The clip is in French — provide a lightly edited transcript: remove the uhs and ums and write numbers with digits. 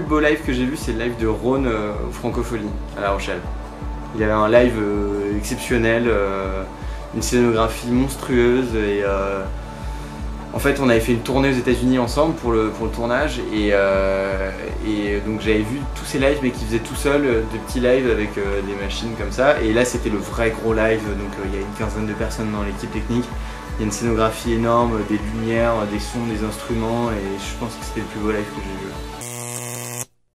beau live que j'ai vu, c'est le live de Rhône au Francophonie à La Rochelle. Il avait un live exceptionnel, une scénographie monstrueuse et en fait on avait fait une tournée aux États-Unis ensemble pour le tournage et donc j'avais vu tous ces lives mais qui faisaient tout seul de petits lives avec des machines comme ça, et là c'était le vrai gros live, donc il y a une quinzaine de personnes dans l'équipe technique, il y a une scénographie énorme, des lumières, des sons, des instruments, et je pense que c'était le plus beau live que j'ai vu.